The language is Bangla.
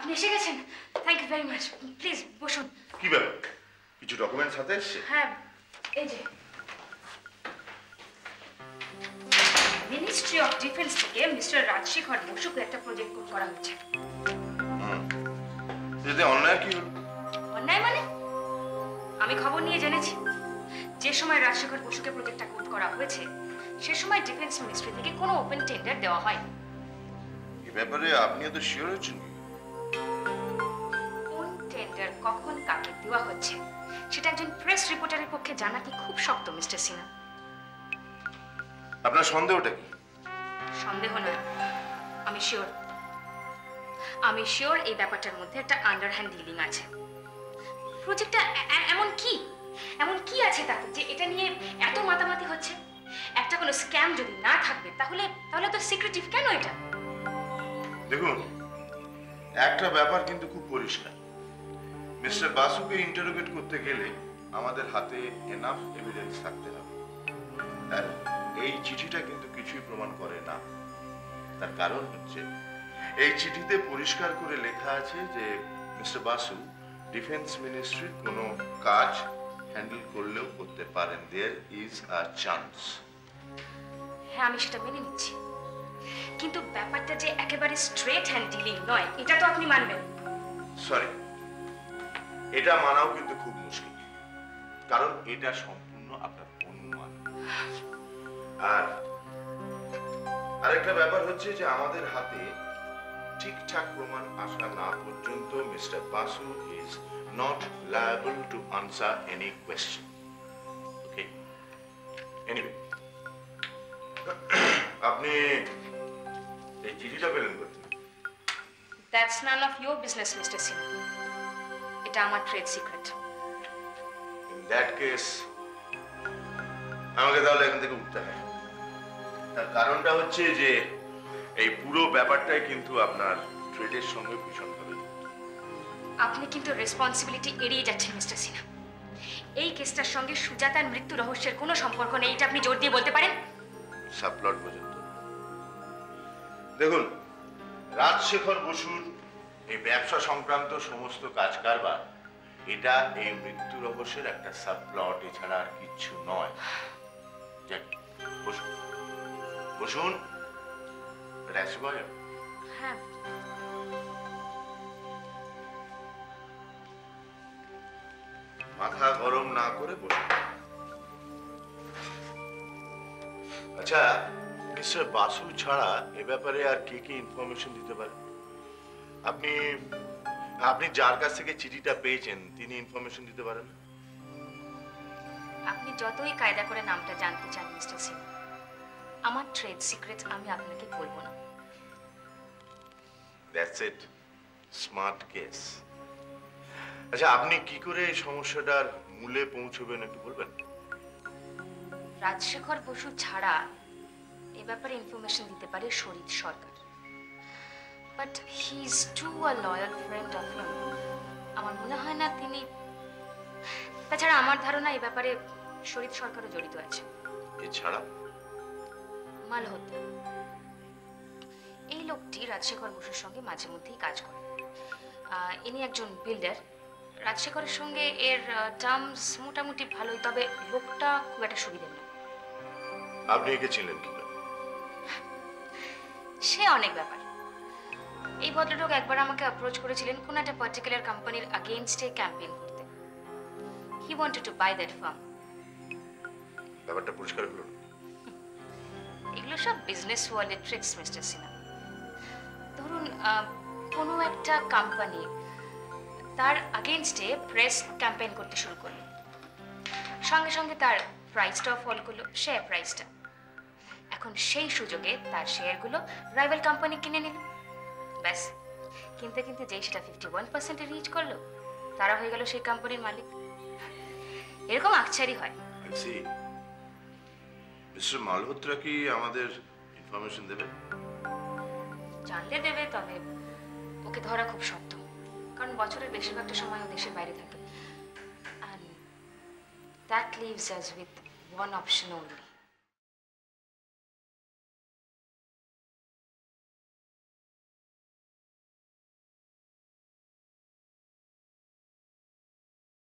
আপনি এসে গেছেন। Thank you very much. Please বসুন। কি ব্যাপার, কিছু ডকুমেন্টস হাতে এসছে? হ্যাঁ, এই যে মিনিস্ট্রি অফ ডিফেন্স থেকে মিস্টার রাজশেখর বসুকে একটা প্রজেক্ট করা হচ্ছে। এতে অন্যায় কি হলো? অন্যায় মানে? আমি খবর নিয়ে জেনেছি যে সময় রাজশেখর বসুকে প্রজেক্টটা কোড করা হয়েছে সে সময় ডিফেন্স মিনিস্ট্রি থেকে কোনো ওপেন টেন্ডার দেওয়া হয়নি। এই ব্যাপারে আপনি তো শিওর হচ্ছেন? কোন টেন্ডার কখন কাকে দেওয়া হচ্ছে সেটা একজন প্রেস রিপোর্টারের পক্ষে জানা কি খুব শক্ত মিস্টার সিনহা। আপনার সন্দেহটা কি? সন্দেহ নয়, আমি শিওর এই ব্যাপারটার মধ্যে একটা আন্ডারহ্যান্ড ডিলিং আছে। প্রজেক্টটা এমন কি আছে তাতে যে এটা নিয়ে এত মাতামাতি হচ্ছে? একটা কোনো স্ক্যাম যদি না থাকবে তাহলে তো সিক্রেটিভ কেন এটা? দেখুন, একটা ব্যাপার কিন্তু খুব পরিষ্কার। মিস্টার বাসুকে ইন্টারোগেট করতে গেলে আমাদের হাতে এনাফ এভিডেন্স থাকতে হবে। আর এই চিঠিটা কিন্তু কিছুই প্রমাণ করে না। তার কারণ হচ্ছে এই চিঠিতে পরিষ্কার করে লেখা আছে যে মিস্টার বাসু ডিফেন্স মিনিস্ট্রির কোনো কাজ হ্যান্ডেল করলেও করতে পারেন। There is a chance. হ্যাঁ, আমি সেটা মেনে নিচ্ছি, কিন্তু ব্যাপারটা যে একেবারে স্ট্রেট হ্যান্ড ডিলিং নয় এটা তো আপনি মানবেন। সরি, এটা মানাও কিন্তু খুব মুশকিল, কারণ এটা সম্পূর্ণ আপনার অনুমান। আর আরেকটা ব্যাপার হচ্ছে যে আমাদের হাতে ঠিকঠাক প্রমাণ আসা না পর্যন্ত mister Basu is not liable to answer any question. Okay, anyway, আপনি এই চিঠিটা পেলেন কোথায়? That's none of your business mister Sinha. এটা আমার trade secret. In that case আমাকে তাহলে এখান থেকে উঠতে হয়। তার কারণটা হচ্ছে যে এই পুরো ব্যাপারটাই কিন্তু আপনার ট্রেডের সঙ্গে ভীষণভাবে। আপনি কিন্তু রেসপন্সিবিলিটি এড়িয়ে যাচ্ছেন মিস্টার সিনহা। এই কেসটার সঙ্গে সুজাতার মৃত্যু রহস্যের কোনো সম্পর্ক নেই, এটা আপনি জোর দিয়ে বলতে পারেন? সাবপ্লট পর্যন্ত। দেখুন, রাজশেখর বসুর এই ব্যবসা সংক্রান্ত সমস্ত কাজ কারবার এটা এই মৃত্যু রহস্যের একটা সাবপ্লট, এছাড়া আর কিচ্ছু নয়। বসুন বসুন। হ্যাঁ, মাথা গরম না করে বসুন। আচ্ছা, মিস্টার বাসু ছাড়া এ ব্যাপারে আর কে কে ইনফরমেশন দিতে পারে? আপনি আপনি যার কাছ থেকে চিঠিটা পেয়েছেন তিনি ইনফরমেশন দিতে পারেন? আপনি যতই কায়দা করে নামটা জানতে চান মিস্টার সিনহা, আমার ট্রেড সিক্রেট আমি আপনাকে বলবো না। That's it, smart case. আচ্ছা, আপনি কি করে এই সমস্যাটার মূলে পৌঁছবেন একটু বলবেন? রাজশেখর বসু ছাড়া এ ব্যাপারে ইনফরমেশন দিতে পারে শরীর Sarkar, but he is too a loyal friend of him. আমার মনে হয় না তিনি, তাছাড়া আমার ধারণা এ ব্যাপারে শরীর সরকারও জড়িত আছে। এছাড়া মালহোত্রা, এই লোকটি রাজশেখর বসুর সঙ্গে মাঝে মধ্যেই কাজ করে। ইনি একজন বিল্ডার। রাজশেখরের সঙ্গে এর টার্মস মোটামুটি ভালোই, তবে লোকটা খুব একটা সুবিধে না। আপনি একে চিনলেন কি? সে অনেক ব্যাপার। এই ভদ্রলোক একবার আমাকে অ্যাপ্রোচ করেছিলেন কোন একটা পার্টিকুলার কোম্পানির এগেইনস্টে ক্যাম্পেইন করতে। He wanted to buy that firm. ব্যাপারটা পরিষ্কার হলো? এগুলো সব বিজনেস ওয়ার্ল্ডের ট্রিক্স মিস্টার সিনহা। ধরুন, কোনো একটা কোম্পানি তার এগেইনস্টে প্রেস ক্যাম্পেইন করতে শুরু করলো, সঙ্গে সঙ্গে তার প্রাইসটাও ফল করলো, শেয়ার প্রাইসটা। এখন সেই সুযোগে তার শেয়ারগুলো রাইভাল কোম্পানি কিনে নিল। ব্যাস, কিনতে কিনতে যেই সেটা 51% রিচ করলো, তারা হয়ে গেল সেই কোম্পানির মালিক। এরকম আকছারি হয়। মিস্টার মালহোত্রা কি আমাদের ইনফরমেশন দেবে? জানলে দেবে, তবে ওকে ধরা খুব শক্ত, কারণ বছরের বেশিরভাগটা সময় ও দেশের বাইরে থাকে। And that leaves us with one option only.